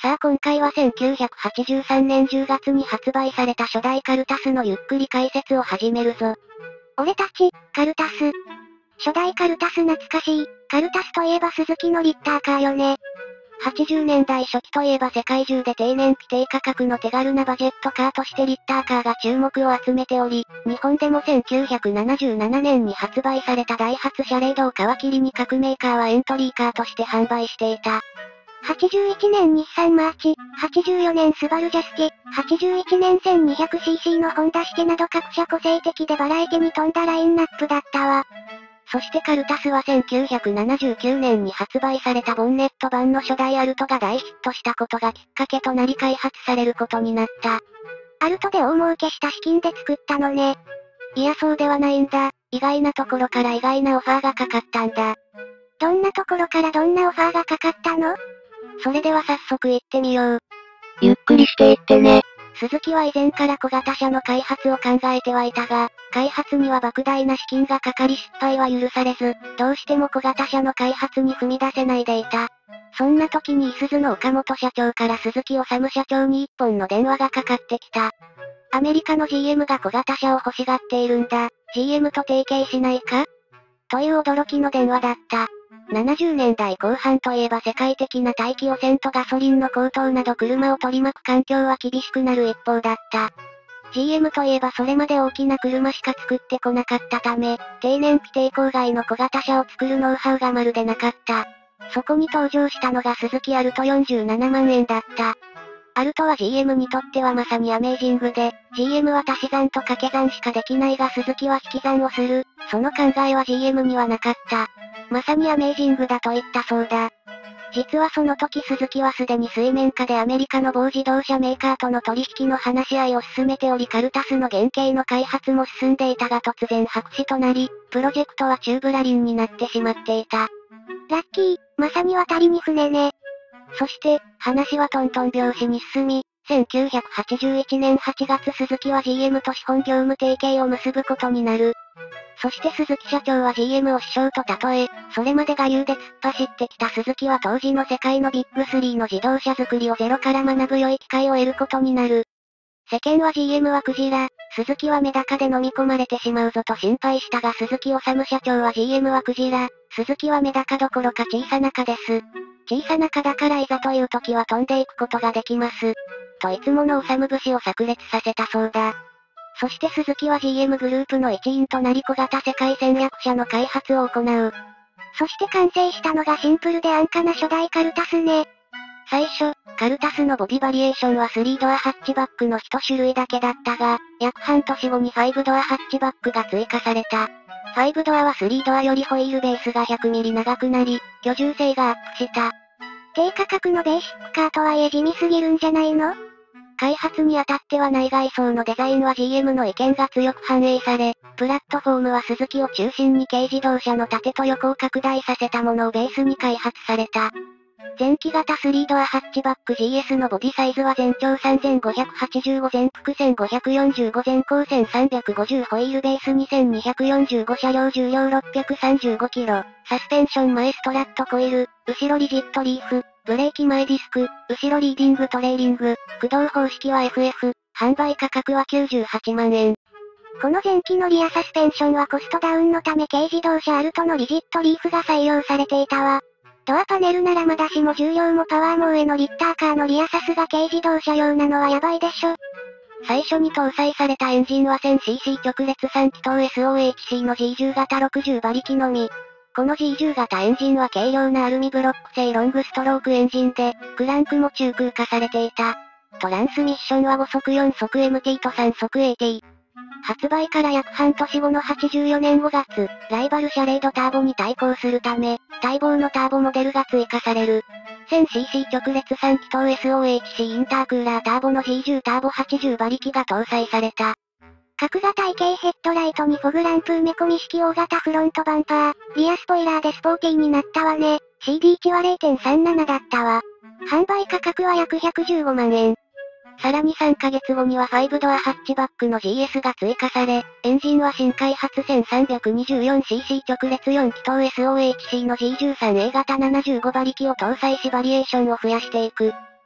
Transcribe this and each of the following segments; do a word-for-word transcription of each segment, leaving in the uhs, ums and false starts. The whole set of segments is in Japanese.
さあ今回はせんきゅうひゃくはちじゅうさんねんじゅうがつに発売された初代カルタスのゆっくり解説を始めるぞ。 俺たち、カルタス。初代カルタス懐かしい。カルタスといえばスズキのリッターカーよね。 はちじゅうねんだい初期といえば世界中で低燃費低価格の手軽なバジェットカーとしてリッターカーが注目を集めており、日本でもせんきゅうひゃくななじゅうななねんに発売されたダイハツシャレードを皮切りに各メーカーはエントリーカーとして販売していた。 はちじゅういちねん日産マーチ、はちじゅうよねんスバルジャスケ、はちじゅういちねん せんにひゃくシーシー のホンダシケなど各社個性的でバラエティに富んだラインナップだったわ。 そしてカルタスはせんきゅうひゃくななじゅうきゅうねんに発売されたボンネット版の初代アルトが大ヒットしたことがきっかけとなり開発されることになった。 アルトで大儲けした資金で作ったのね。 いやそうではないんだ。意外なところから意外なオファーがかかったんだ。 どんなところからどんなオファーがかかったの？ それでは早速行ってみよう。 ゆっくりしていってね。 スズキは以前から小型車の開発を考えてはいたが、開発には莫大な資金がかかり失敗は許されず、どうしても小型車の開発に踏み出せないでいた。そんな時にいすゞの岡本社長から鈴木治社長に一本の電話がかかってきた。アメリカの ジーエム が小型車を欲しがっているんだ。ジーエム と提携しないか？という驚きの電話だった。ななじゅうねんだいこう半といえば世界的な大気汚染とガソリンの高騰など車を取り巻く環境は厳しくなる一方だった。ジーエム といえばそれまで大きな車しか作ってこなかったため、低燃費低郊外の小型車を作るノウハウがまるでなかった。そこに登場したのがスズキアルトよんじゅうななまんえんだった。アルトは ジーエム にとってはまさにアメージングで、ジーエム は足し算と掛け算しかできないがスズキは引き算をする。その考えは ジーエム にはなかった。まさにアメージングだと言ったそうだ。実はその時スズキはすでに水面下でアメリカの某自動車メーカーとの取引の話し合いを進めておりカルタスの原型の開発も進んでいたが突然白紙となり、プロジェクトは宙ぶらりんになってしまっていた。 ラッキー、まさに渡りに船ね。 そして、話はトントン拍子に進み、せんきゅうひゃくはちじゅういちねんはちがつスズキは ジーエム と資本業務提携を結ぶことになる。そして鈴木社長は ジーエム を師匠と例え、それまで我流で突っ走ってきた鈴木は当時の世界のビッグスリーの自動車作りをゼロから学ぶ良い機会を得ることになる。世間は ジーエム はクジラ、鈴木はメダカで飲み込まれてしまうぞと心配したが鈴木治社長は ジーエム はクジラ、鈴木はメダカどころか小さな蚊です。小さな蚊だからいざという時は飛んでいくことができます。といつもの治節を炸裂させたそうだ。そして鈴木は ジーエム グループの一員となり小型世界戦略車の開発を行う。 そして完成したのがシンプルで安価な初代カルタスね。 最初、カルタスのボディバリエーションはスリードアハッチバックの一種類だけだったが、約半年後にファイブドアハッチバックが追加された。ファイブドアはスリードアよりホイールベースがひゃくミリ長くなり、居住性がアップした。 低価格のベーシックカーとはいえ地味すぎるんじゃないの？ 開発にあたっては内外装のデザインは ジーエム の意見が強く反映され、プラットフォームはスズキを中心に軽自動車の縦と横を拡大させたものをベースに開発された。前期型スリードアハッチバック ジーエス のボディサイズは全長さんぜんごひゃくはちじゅうご全幅せんごひゃくよんじゅうご全高せんさんびゃくごじゅうホイールベースにせんにひゃくよんじゅうご車両重量ろっぴゃくさんじゅうごキロ、サスペンション前ストラットコイル、後ろリジットリーフ、ブレーキ前ディスク、後ろリーディングトレーリング、駆動方式は エフエフ、販売価格はきゅうじゅうはちまんえん。 この前期のリアサスペンションはコストダウンのため軽自動車アルトのリジットリーフが採用されていたわ。ドアパネルならまだしも重量もパワーも上のリッターカーのリアサスが軽自動車用なのはヤバいでしょ。 最初に搭載されたエンジンは せんシーシー 直列さん気筒 エスオーエイチシー の ジーじゅう 型ろくじゅう馬力のみ。この ジーじゅう 型エンジンは軽量なアルミブロック製ロングストロークエンジンで、クランクも中空化されていた。トランスミッションはご速よん速 エムティー とさん速 エーティー。発売から約半年後のはちじゅうよねんごがつ、ライバルシャレードターボに対抗するため、待望のターボモデルが追加される。せんシーシー 直列さん気筒 エスオーエイチシー インタークーラーターボの ジーじゅう ターボはちじゅう馬力が搭載された。 角型異形ヘッドライトにフォグランプ埋め込み式大型フロントバンパー、リアスポイラーでスポーティーになったわね。シーディー 値は れいてんさんなな だったわ。販売価格は約ひゃくじゅうごまんえん。 さらにさんかげつごにはファイブドアハッチバックの ジーエス が追加され、エンジンは新開発 せんさんびゃくにじゅうよんシーシー 直列よん気筒 エスオーエイチシー の ジーじゅうさんエー 型ななじゅうご馬力を搭載しバリエーションを増やしていく。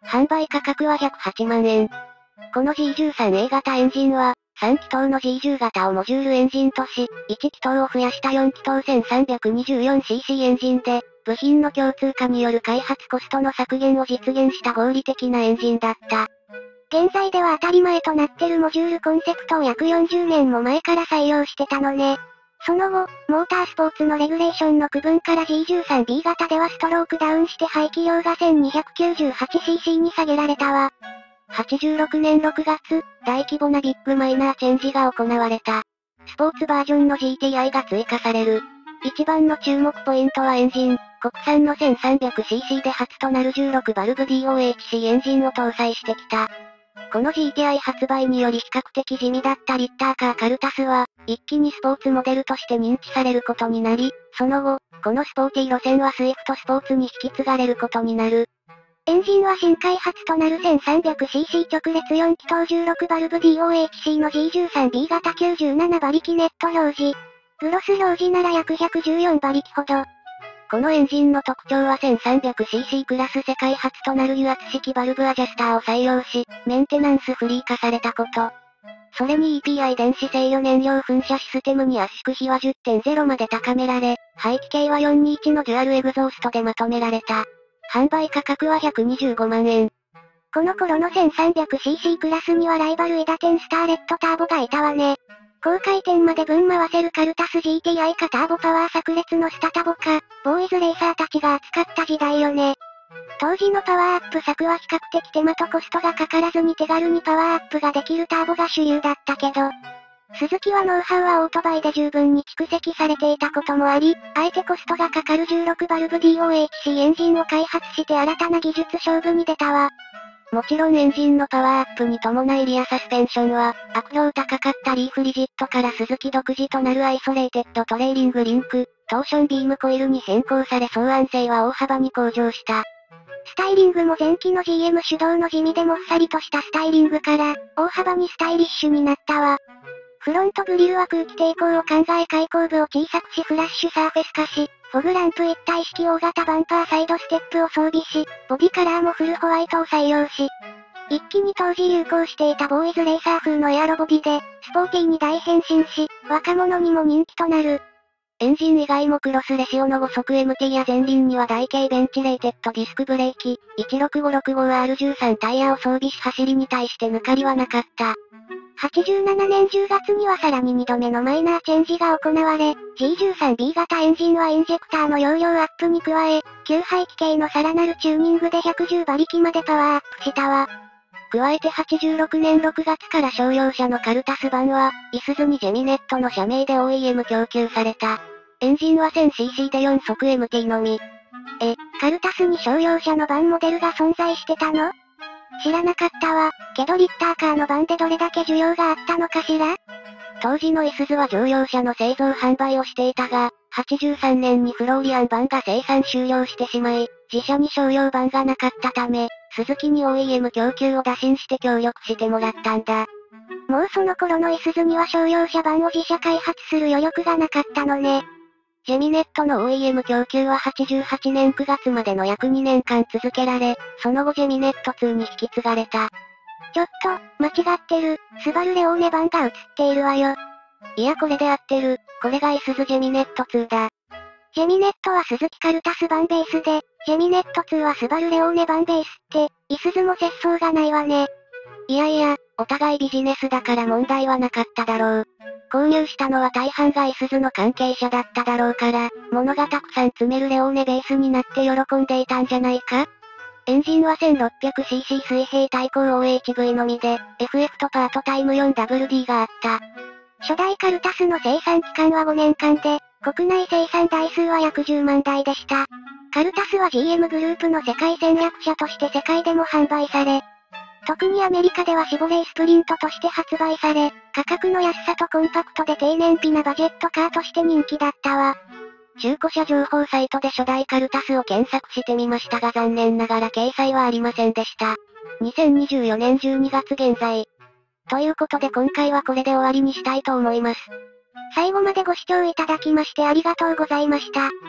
販売価格はひゃくはちまんえん。この ジーじゅうさんエー 型エンジンは、さんきとうの ジーじゅう 型をモジュールエンジンとし、いちきとうを増やしたよんきとう せんさんびゃくにじゅうよんシーシー エンジンで、部品の共通化による開発コストの削減を実現した合理的なエンジンだった。 現在では当たり前となってるモジュールコンセプトを約よんじゅうねんも前から採用してたのね。その後、モータースポーツのレギュレーションの区分から ジーじゅうさんビー 型ではストロークダウンして排気量が せんにひゃくきゅうじゅうはちシーシー に下げられたわ。 はちじゅうろくねんろくがつ、大規模なビッグマイナーチェンジが行われた。スポーツバージョンの ジーティーアイ が追加される。一番の注目ポイントはエンジン。国産の せんさんびゃくシーシー で初となるじゅうろくバルブ ディーオーエイチシー エンジンを搭載してきた。この ジーティーアイ 発売により比較的地味だったリッターカーカルタスは、一気にスポーツモデルとして認知されることになり、その後、このスポーティー路線はスイフトスポーツに引き継がれることになる。 エンジンは新開発となる せんさんびゃくシーシー 直列よんきとうじゅうろくバルブ ディーオーエイチシー の ジーじゅうさんビー 型きゅうじゅうななばりきネット表示。グロス表示なら約ひゃくじゅうよんばりきほど。 このエンジンの特徴は せんさんびゃくシーシー クラス世界初となる油圧式バルブアジャスターを採用し、メンテナンスフリー化されたこと。それに イーピーアイ 電子制御燃料噴射システムに圧縮比は じゅってんゼロ まで高められ、排気系はよんにいちのデュアルエグゾーストでまとめられた。販売価格はひゃくにじゅうごまんえん。 この頃の せんさんびゃくシーシー クラスにはライバルイダテンスターレットターボがいたわね。高回転までぶん回せるカルタス ジーティーアイ かターボパワー炸裂のスタタボか、ボーイズレーサーたちが扱った時代よね。当時のパワーアップ策は比較的手間とコストがかからずに手軽にパワーアップができるターボが主流だったけど、スズキはノウハウはオートバイで十分に蓄積されていたこともあり、あえてコストがかかるじゅうろくバルブ ディーオーエイチシー エンジンを開発して新たな技術勝負に出たわ。 もちろんエンジンのパワーアップに伴いリアサスペンションは、悪評高かったリーフリジットからスズキ独自となるアイソレーテッドトレーリングリンク、トーションビームコイルに変更され走安性は大幅に向上した。 スタイリングも前期の ジーエム 主導の地味でもっさりとしたスタイリングから、大幅にスタイリッシュになったわ。フロントグリルは空気抵抗を考え開口部を小さくしフラッシュサーフェス化し、フォグランプ一体式大型バンパーサイドステップを装備し、ボディカラーもフルホワイトを採用し、一気に当時流行していたボーイズレーサー風のエアロボディで、スポーティーに大変身し、若者にも人気となる。 エンジン以外もクロスレシオのご速 エムティー や前輪には台形ベンチレーテッドディスクブレーキ、いちろくごろくごアールじゅうさん タイヤを装備し走りに対して抜かりはなかった。 はちじゅうななねんじゅうがつにはさらににどめのマイナーチェンジが行われ、ジーじゅうさんビー 型エンジンはインジェクターの容量アップに加え、給排気系のさらなるチューニングでひゃくじゅうばりきまでパワーアップしたわ。 加えてはちじゅうろくねんろくがつから商用車のカルタス版は、イスズにジェミネットの社名で オーイーエム 供給された。エンジンは せんシーシー でよんそく エムティー のみ。 え、カルタスに商用車の版モデルが存在してたの？知らなかったわ。けどリッターカーの版でどれだけ需要があったのかしら？ 当時のイスズは乗用車の製造販売をしていたが、はちじゅうさんねんにフローリアン版が生産終了してしまい、自社に商用版がなかったため、スズキに オーイーエム 供給を打診して協力してもらったんだ。 もうその頃のイスズには商用車版を自社開発する余力がなかったのね。 ジェミネットの オーイーエム 供給ははちじゅうはちねんくがつまでの約にねんかん続けられ、その後ジェミネットツーに引き継がれた。 ちょっと、間違ってる、スバルレオーネ版が映っているわよ。 いやこれで合ってる、これがイスズジェミネットツーだ。 ジェミネットはスズキカルタス版ベースで、ジェミネットツーはスバルレオーネ版ベースって、イスズも節操がないわね。 いやいや、お互いビジネスだから問題はなかっただろう。購入したのは大半がイスズの関係者だっただろうから、物がたくさん積めるレオーネベースになって喜んでいたんじゃないか？エンジンは せんろっぴゃくシーシー 水平対向 オーエイチブイ のみで、エフエフ とパートタイム よんダブリューディー があった。 初代カルタスの生産期間はごねんかんで、国内生産台数は約じゅうまんだいでした。カルタスは ジーエム グループの世界戦略車として世界でも販売され、特にアメリカではシボレースプリントとして発売され、価格の安さとコンパクトで低燃費なバジェットカーとして人気だったわ。 中古車情報サイトで初代カルタスを検索してみましたが残念ながら掲載はありませんでした。にせんにじゅうよねんじゅうにがつ現在。ということで今回はこれで終わりにしたいと思います。 最後までご視聴いただきましてありがとうございました。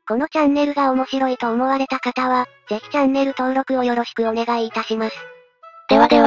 このチャンネルが面白いと思われた方は、ぜひチャンネル登録をよろしくお願いいたします。 ではでは。